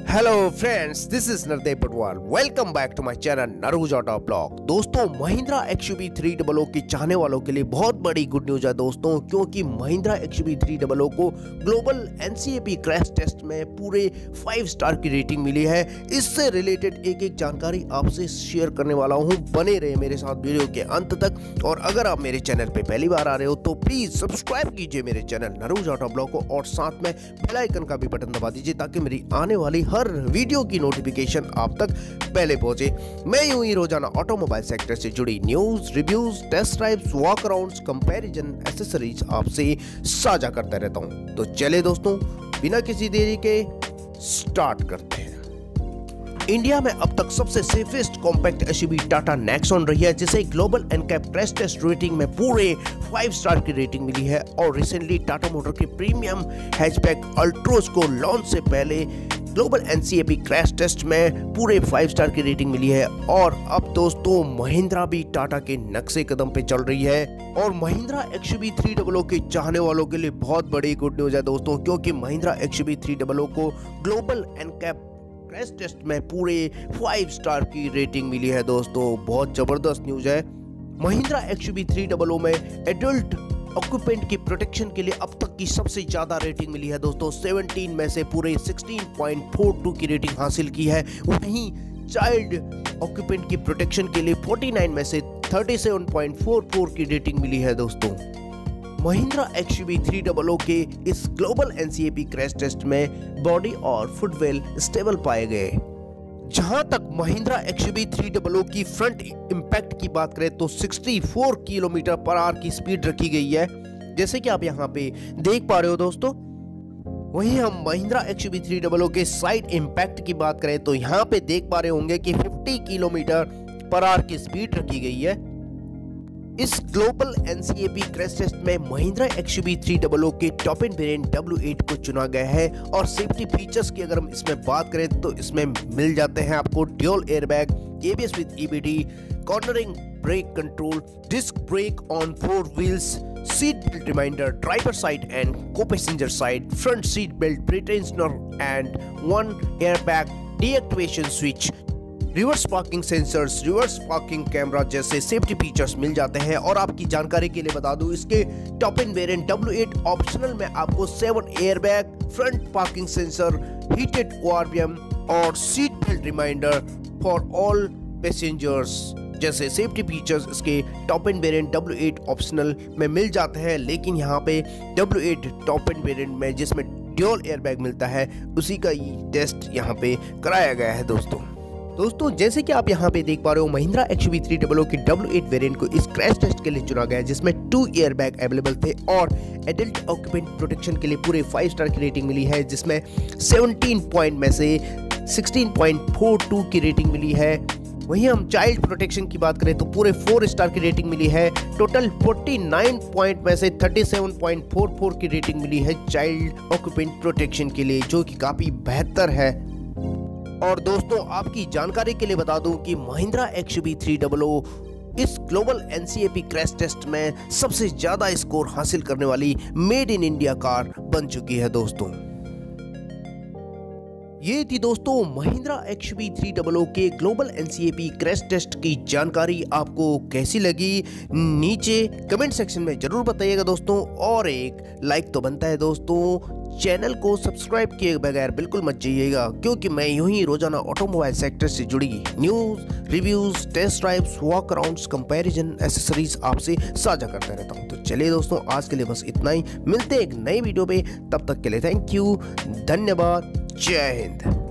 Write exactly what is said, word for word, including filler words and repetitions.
Hello friends, this is Nardev Patwal. Welcome back to my channel Naru's auto blog. दोस्तों, Mahindra X U V three double O के चाहने वालों के लिए बहुत बड़ी गुड न्यूज है दोस्तों, क्योंकि Mahindra X U V three double O को global N C A P crash test में पूरे फाइव स्टार की रेटिंग मिली है। इससे रिलेटेड एक एक जानकारी आपसे शेयर करने वाला हूँ। बने रहे मेरे साथ वीडियो के अंत तक। और अगर आप मेरे चैनल पे पहली बार आ रहे हो तो प्लीज सब्सक्राइब कीजिए मेरे चैनल नरूज ऑटो ब्लॉग को, और साथ में बेल आइकन का भी बटन दबा दीजिए ताकि मेरी आने वाली हर वीडियो की नोटिफिकेशन आप तक पहले पहुंचे। मैं यूं ही रोजाना ऑटोमोबाइल सेक्टर से जुड़ी news, reviews, test drives, walk arounds, comparison, accessories आपसे साझा करता रहता हूं। तो चले दोस्तों, बिना किसी देरी के स्टार्ट करते हैं। इंडिया में अब तक सबसे safest compact S U V Tata Nexon रही है, जिसे global NCAP crash test rating में पूरे फाइव स्टार की रेटिंग मिली है। और रिसेंटली टाटा मोटर के प्रीमियम हैचबैक अल्ट्रोज को लॉन्च से पहले global N C A P crash test में पूरे फाइव स्टार की रेटिंग मिली है। और अब दोस्तों, महिंद्रा भी टाटा के नक्शे कदम पे चल रही है। और Mahindra X U V three double O के चाहने वालों के लिए बहुत बड़ी गुड न्यूज है दोस्तों, क्योंकि Mahindra X U V three double O को ग्लोबल एनकैप क्रैश टेस्ट में पूरे फाइव स्टार की रेटिंग मिली है दोस्तों। बहुत जबरदस्त न्यूज है। Mahindra X U V three double O में एडल्ट ऑक्यूपेंट की प्रोटेक्शन के लिए अब तक की सबसे ज्यादा रेटिंग मिली है दोस्तों। सत्रह में से पूरे सोलह पॉइंट फोर टू की रेटिंग हासिल की है। वहीं चाइल्ड ऑक्यूपेंट की प्रोटेक्शन के लिए उनचास में से सैंतीस पॉइंट फोर फोर की रेटिंग मिली है दोस्तों। Mahindra X U V three double O के इस global N C A P crash test में बॉडी और फुटवेल स्टेबल पाए गए। जहां तक Mahindra X U V three double O की फ्रंट इंपैक्ट की बात करें तो चौंसठ किलोमीटर पर आवर की स्पीड रखी गई है, जैसे कि आप यहां पे देख पा रहे हो दोस्तों। वहीं हम Mahindra X U V three double O के साइड इंपैक्ट की बात करें तो यहां पे देख पा रहे होंगे कि पचास किलोमीटर पर आवर की स्पीड रखी गई है। इस global N C A P crash test में Mahindra X U V three double O के top end variant W eight को चुना गया है। और सेफ्टी फीचर्स की अगर हम इसमें बात करें तो इसमें मिल जाते हैं आपको dual airbag, A B S with E B D, cornering brake control, disc brake on four wheels, seat belt reminder, driver side and co-passenger side, front seat belt pretensioner and one airbag deactivation switch, reverse parking sensors, reverse parking camera जैसे safety features मिल जाते हैं। और आपकी जानकारी के लिए बता दूं, इसके top end variant W eight optional में आपको seven airbag, front parking sensor, heated O R V M और seat belt reminder for all passengers जैसे सेफ्टी फीचर्स इसके top end variant W eight optional में मिल जाते हैं। लेकिन यहाँ पे W eight top end variant में जिसमें ड्यूल एयरबैग मिलता है, उसी का टेस्ट यहाँ पे कराया गया है दोस्तों। दोस्तों, जैसे कि आप यहाँ पे देख पा रहे हो, Mahindra X U V three double O के डब्ल्यू एट वेरिएंट को इस क्रैश टेस्ट के लिए चुना गया, जिसमें टू एयरबैग अवेलेबल थे। और एडल्ट ऑक्यूपेंट प्रोटेक्शन के लिए पूरे फाइव स्टार की रेटिंग मिली है, जिसमें सत्रह पॉइंट में से सोलह पॉइंट फोर टू की रेटिंग मिली है। वहीं हम चाइल्ड प्रोटेक्शन की बात करें तो पूरे फोर स्टार की रेटिंग मिली है। टोटल उनचास पॉइंट में से सैंतीस पॉइंट फोर फोर की रेटिंग मिली है चाइल्ड ऑक्यूपेंट प्रोटेक्शन के लिए, जो कि काफी बेहतर है। और दोस्तों, आपकी जानकारी के लिए बता दूं कि Mahindra X U V three double O इस global N C A P crash test में सबसे ज्यादा स्कोर हासिल करने वाली मेड इन इंडिया कार बन चुकी है दोस्तों। ये थी दोस्तों Mahindra X U V three double O के global N C A P crash test की जानकारी। आपको कैसी लगी नीचे कमेंट सेक्शन में जरूर बताइएगा दोस्तों। और एक लाइक तो बनता है दोस्तों। चैनल को सब्सक्राइब किए बगैर बिल्कुल मत जाइएगा, क्योंकि मैं यूं ही रोजाना ऑटोमोबाइल सेक्टर से जुड़ी news, reviews, test drives, walk arounds, comparison, accessories आपसे साझा करता रहता हूं। तो चलिए दोस्तों, आज के लिए बस इतना ही। मिलते हैं एक नई वीडियो पे, तब तक के लिए थैंक यू, धन्यवाद, जय हिंद।